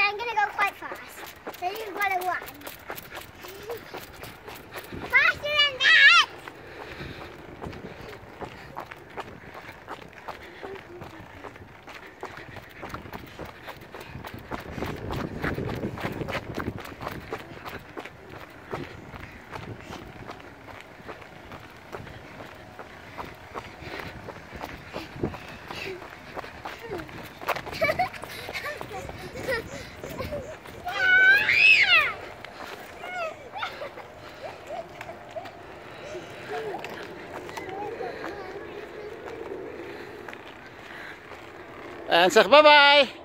I'm gonna go quite fast. So you've got to run. Faster than that! En zeg bye bye.